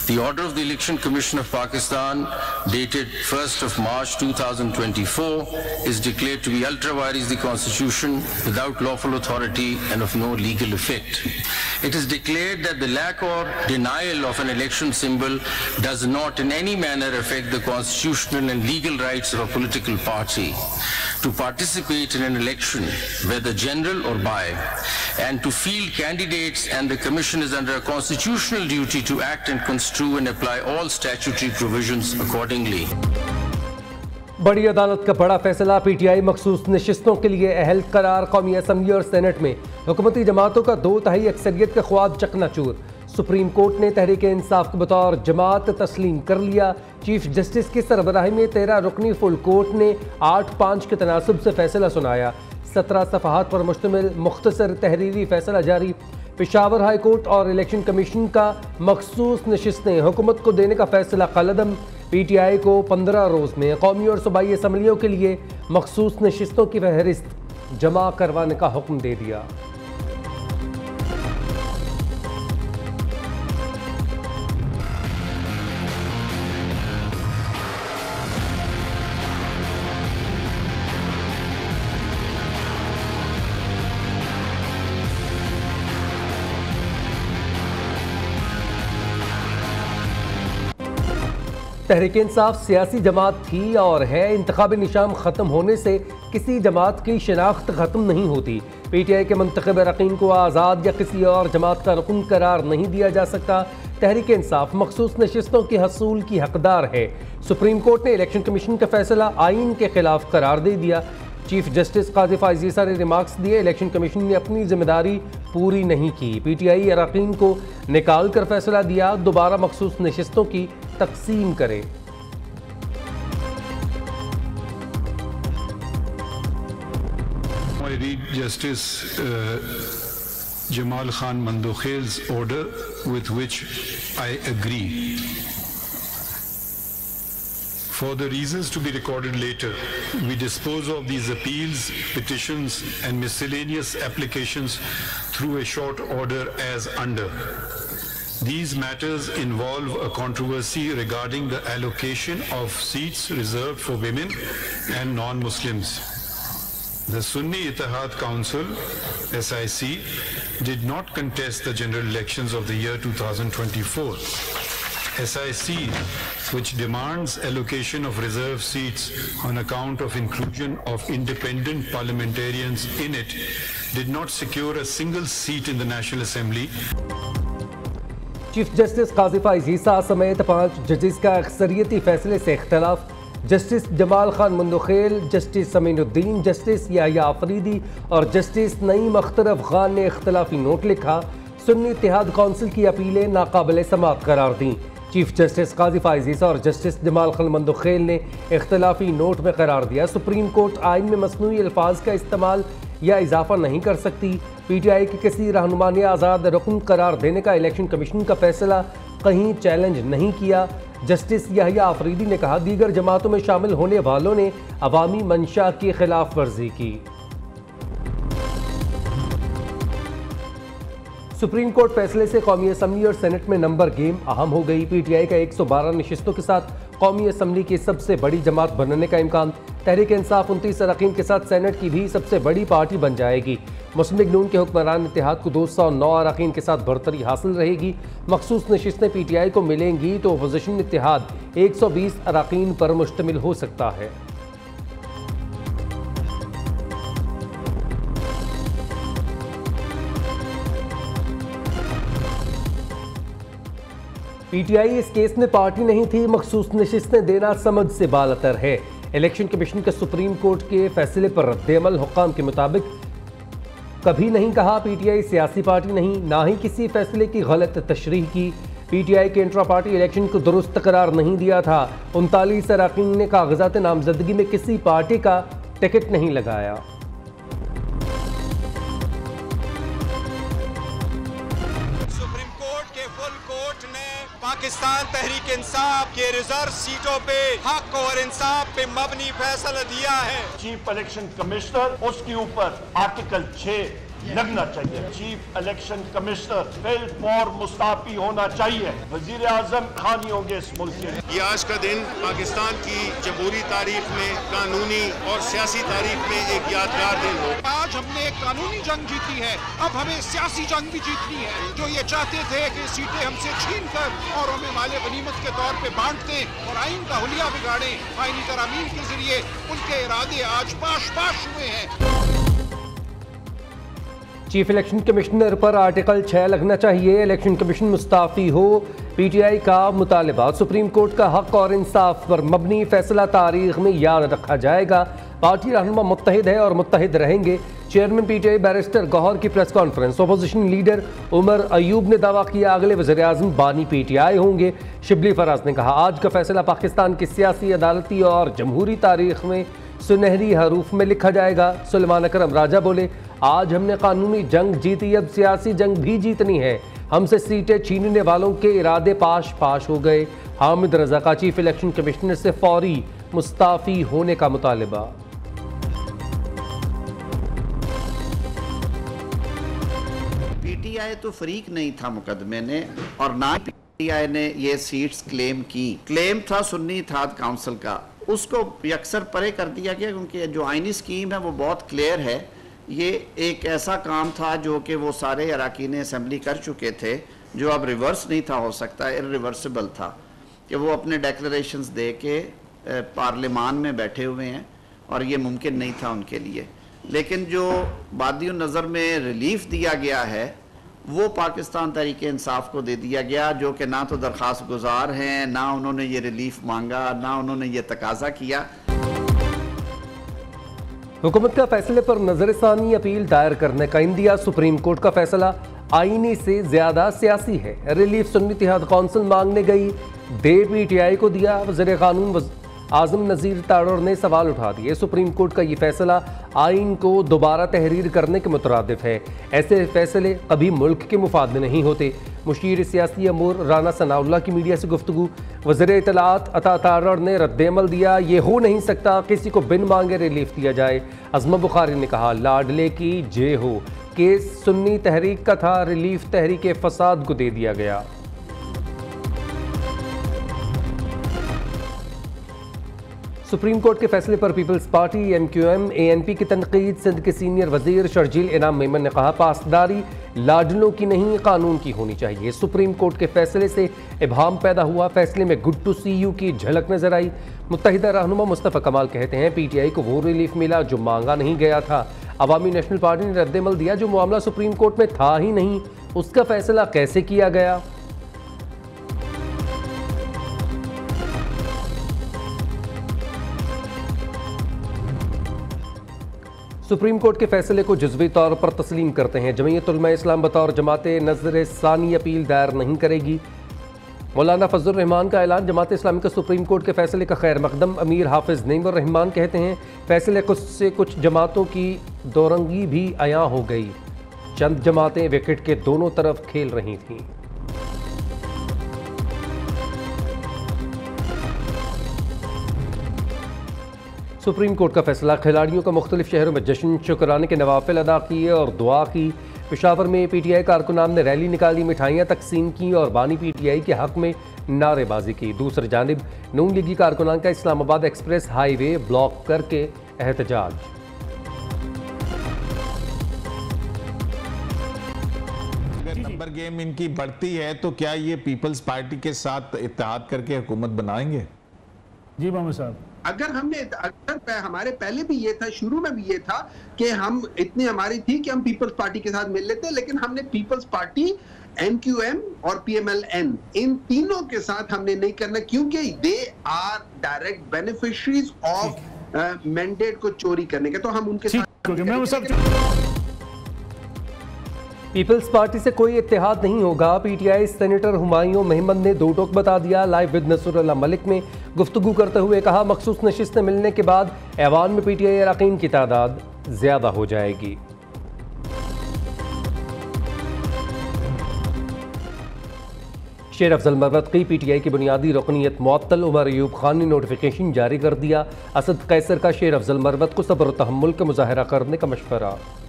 The order of the Election Commission of Pakistan, dated 1st of March 2024, is declared to be ultra vires the Constitution, without lawful authority and of no legal effect. It is declared that the lack or denial of an election symbol does not in any manner affect the constitutional and legal rights of a political party to participate in an election, whether general or by, and to field candidates, and the Commission is under a constitutional duty to act and construe and apply all statutory provisions accordingly. बड़ी अदालत का बड़ा फैसला, PTI मखसूस नशिस्तों के लिए अहल करार। कौमी असम्बली और सेनेट में हुकूमती जमातों का 2/3 अक्सरियत का ख्वाब चकनाचूर। सुप्रीम कोर्ट ने तहरीक इंसाफ के बतौर जमात तस्लीम कर लिया। चीफ जस्टिस की सरबराही में 13 रुकनी फुल कोर्ट ने 8-5 के तनासुब से फैसला सुनाया। 17 सफ़हात पर मुश्तमिल मुख्तसर तहरीरी फैसला जारी। पेशावर हाई कोर्ट और इलेक्शन कमीशन का मखसूस नशिस्तें हुकूमत को देने का फैसला कलदम। पीटीआई को 15 रोज़ में कौमी और सूबाई असम्बलियों के लिए मखसूस नशिस्तों की फहरिस्त जमा करवाने का हुक्म दे दिया। तहरीक इंसाफ सियासी जमात थी और है। इंतखाबी निशान ख़त्म होने से किसी जमात की शनाख्त ख़त्म नहीं होती। पीटीआई के मुंतखब अरकान को आज़ाद या किसी और जमात का रुकन करार नहीं दिया जा सकता। तहरीक इंसाफ मखसूस नशिस्तों की हसूल की हकदार है। सुप्रीम कोर्ट ने इलेक्शन कमीशन का फैसला आइन के खिलाफ करार दे दिया। चीफ जस्टिस काज़ी फ़ाइज़ ईसा ने रिमार्क्स दिए, इलेक्शन कमीशन ने अपनी जिम्मेदारी पूरी नहीं की। पीटीआई अरकान को निकाल कर फैसला दिया, दोबारा मखसूस नशिस्तों की तकसीम करे। I read Justice Jamal Khan Mandokhel's order, with which I agree. For the reasons to be recorded later, we dispose of these appeals, petitions and miscellaneous applications through a short order as under. These matters involve a controversy regarding the allocation of seats reserved for women and non-Muslims. The Sunni Ittihad Council, SIC, did not contest the general elections of the year 2024. SIC, which demands allocation of reserved seats on account of inclusion of independent parliamentarians in it, did not secure a single seat in the National Assembly. Chief justice Qazi Faez Isa समेत 5 जजेस का अक्सरियती फैसले से इख्तलाफ। Justice Jamal Khan Mandokhel, justice Saminuddin, justice Yahya Afridi और justice Naeem Akhtar Afghan ने इख्तलाफी note लिखा। सुन्नी इत्तेहाद कौंसिल की अपीलें नाकाबिले समाअत करार दी। चीफ जस्टिस काज़ी फ़ाइज़ ईसा और जस्टिस जमाल खान मंदोखेल ने इख्तलाफी नोट में करार दिया, सुप्रीम कोर्ट आइन में मसनूई अल्फाज का इस्तेमाल या इजाफा नहीं कर सकती। पीटीआई की किसी रहनुमा ने आज़ाद रुकन करार देने का इलेक्शन कमीशन का फैसला कहीं चैलेंज नहीं किया। जस्टिस याह्या अफरीदी ने कहा, दीगर जमातों में शामिल होने वालों ने अवामी मंशा की खिलाफ वर्जी की। सुप्रीम कोर्ट फैसले से कौमी असम्बली और सेनेट में नंबर गेम अहम हो गई। पीटीआई का 112 नशिस्तों के साथ कौमी असम्बली की सबसे बड़ी जमात बनने का इम्कान। तहरीक इंसाफ 29 अरकान के साथ सेनेट की भी सबसे बड़ी पार्टी बन जाएगी। मुस्लिम लीग नून के हुक्मरान इत्तेहाद को 209 अरकान के साथ बढ़तरी हासिल रहेगी। मखसूस नशिस्तें पीटीआई को मिलेंगी तो अपोजिशन इत्तेहाद 120 अरकान पर मुश्तमिल हो सकता है। पीटीआई इस केस में पार्टी नहीं थी, मखसूस नशिस्तें देना समझ से बालतर है। इलेक्शन कमीशन के सुप्रीम कोर्ट के फैसले पर रद्द-ए-अमल हुक्काम के मुताबिक कभी नहीं कहा पीटीआई सियासी पार्टी नहीं, ना ही किसी फैसले की गलत तशरीह की। पीटीआई के इंट्रा पार्टी इलेक्शन को दुरुस्त करार नहीं दिया था। 39 अरकान ने कागजात नामजदगी में किसी पार्टी का टिकट नहीं लगाया। पाकिस्तान तहरीक इंसाफ के रिजर्व सीटों पे हक और इंसाफ पे मबनी फैसला दिया है। चीफ इलेक्शन कमिश्नर उसके ऊपर आर्टिकल 6 लगना चाहिए। चीफ इलेक्शन कमिश्नर बिल फॉर मुस्ताफी होना चाहिए। वजीर आजम खानी होंगे इस मुल्क के। ये आज का दिन पाकिस्तान की जमहूरी तारीख में, कानूनी और सियासी तारीख में एक यादगार दिन हो। आज हमने एक कानूनी जंग जीती है, अब हमें सियासी जंग भी जीतनी है। जो ये चाहते थे कि सीटें हमसे छीन कर और हमें माले गनीमत के तौर पे बांट दें और आइन का हुलिया बिगाड़े, आईनी तरामीम के जरिए उनके इरादे आज पाश पाश हुए हैं। चीफ इलेक्शन कमिश्नर पर आर्टिकल 6 लगना चाहिए, इलेक्शन कमीशन मुस्ताफी हो, पीटीआई का मुतालबा। सुप्रीम कोर्ट का हक और इंसाफ पर मबनी फैसला तारीख में याद रखा जाएगा। पार्टी रहनुमा मुत्तहिद है और मुत्तहिद रहेंगे। चेयरमैन पीटीआई बैरिस्टर गौहर की press conference. Opposition leader Omar Ayub ने दावा किया अगले वज़ीर आज़म बानी पीटीआई होंगे। शिबली फराज ने कहा आज का फैसला पाकिस्तान की सियासी, अदालती और जमहूरी तारीख में सुनहरी हरूफ में लिखा जाएगा। सुलेमान अकरम राजा बोले आज हमने कानूनी जंग जीती, अब सियासी जंग भी जीतनी है। हमसे सीटें छीनने वालों के इरादे पाश पाश हो गए। हामिद रजा का चीफ इलेक्शन कमिश्नर से फौरी मुस्ताफी होने का मुतालबा। पीटीआई तो फरीक नहीं था मुकदमे ने और ना पीटीआई ने ये सीट्स क्लेम की। क्लेम था सुन्नी इत्तेहाद काउंसिल का, उसको यकसर परे कर दिया गया क्योंकि जो आइनी स्कीम है वो बहुत क्लियर है। ये एक ऐसा काम था जो कि वो सारे अरकान असम्बली कर चुके थे, जो अब रिवर्स नहीं था हो सकता, इरिवर्सिबल था कि वो अपने डेक्लरेशंस दे के पार्लियामान में बैठे हुए हैं और ये मुमकिन नहीं था उनके लिए। लेकिन जो बादियों नज़र में रिलीफ दिया गया है वो पाकिस्तान तहरीक इंसाफ को दे दिया गया, जो कि ना तो दरख्वास्त गुजार हैं, ना उन्होंने ये रिलीफ मांगा, ना उन्होंने ये तकाजा किया। हुकूमत का फैसले पर नजरसानी अपील दायर करने का इंदिया। सुप्रीम कोर्ट का फैसला आईनी से ज्यादा सियासी है। रिलीफ सुन्नी इत्तेहाद काउंसिल मांगने गई, दे पीटीआई को दिया। वज़ीर कानून आजम नज़ीर तारड़ ने सवाल उठा दिए। सुप्रीम कोर्ट का ये फैसला आइन को दोबारा तहरीर करने के मुतरादिफ है। ऐसे फैसले कभी मुल्क के मुफाद में नहीं होते। मुशीर सियासी अमूर राना सनाउल्लाह की मीडिया से गुफ्तगू। वज़ीर इत्तलात अता तारड़ ने रद्द-ए-अमल दिया, ये हो नहीं सकता किसी को बिन मांगे रिलीफ दिया जाए। अज़मा बुखारी ने कहा लाडले की जे हो, केस सुन्नी तहरीक का था, रिलीफ तहरीक फसाद को दे दिया गया। सुप्रीम कोर्ट के फैसले पर पीपल्स पार्टी MQM ANP की तनकीद। सिंध के सीनियर वजीर शर्जील इनाम मेमन ने कहा पासदारी लाडलों की नहीं कानून की होनी चाहिए। सुप्रीम कोर्ट के फैसले से इब्हाम पैदा हुआ, फैसले में गुड टू सी यू की झलक नजर आई। मुत्तहिदा रहनुमा मुस्तफ़ा कमाल कहते हैं पीटीआई को वो रिलीफ मिला जो मांगा नहीं गया था। अवामी नेशनल पार्टी ने रद्द-ए-अमल दिया, जो मामला सुप्रीम कोर्ट में था ही नहीं उसका फैसला कैसे किया गया। सुप्रीम कोर्ट के फैसले को जुज़वी तौर पर तस्लीम करते हैं। जमीयत उलमा इस्लाम बतौर जमाते नज़र सानी अपील दायर नहीं करेगी। मौलाना फजलुर रहमान का ऐलान। जमात इस्लामी का सुप्रीम कोर्ट के फैसले का खैर मकदम। अमीर हाफिज नईमुर रहमान कहते हैं फैसले से कुछ जमातों की दोरंगी भी अया हो गई। चंद जमातें विकेट के दोनों तरफ खेल रही थीं। सुप्रीम कोर्ट का फैसला। खिलाड़ियों का मुख्तलिफ शहरों में जश्न, शुक्राने के नवाफिल अदा किए और दुआ की। पेशावर में पीटीआई कारकुनान ने रैली निकाली, मिठाइयाँ तकसीम की और बानी पीटीआई के हक में नारेबाजी की। दूसरी जानिब नून लीगी कारकुनान का इस्लामाबाद एक्सप्रेस हाईवे ब्लॉक करके एहतजाज। नंबर गेम इनकी बढ़ती है तो क्या ये पीपल्स पार्टी के साथ इत्तेहाद करके हुकूमत बनाएंगे? जी मोहम्मद साहब, अगर हमारे पहले भी ये था, शुरू में भी ये था कि हम इतनी हमारी थी कि हम पीपल्स पार्टी के साथ मिल लेते, लेकिन हमने पीपल्स पार्टी, MQM और PMLN इन तीनों के साथ हमने नहीं करना, क्योंकि they are direct beneficiaries of mandate को चोरी करने के, तो हम उनके साथ। पीपल्स पार्टी से कोई इत्तेहाद नहीं होगा। पीटीआई सेनेटर हुमायूं महमद ने दो टोक बता दिया। लाइव विद नसरुल्लाह मलिक में गुफ्तगू करते हुए कहा मखसूस नशिस्तें मिलने के बाद ऐवान में पीटीआई अरकान की तादाद ज्यादा हो जाएगी। शेर अफजल मरवत की पीटीआई की बुनियादी रुकनीत मुअत्तल। उमर अयूब खान ने नोटिफिकेशन जारी कर दिया। असद कैसर का शेर अफजल मरवत को सब्र और तहम्मुल का मुजाहरा करने का मशवरा।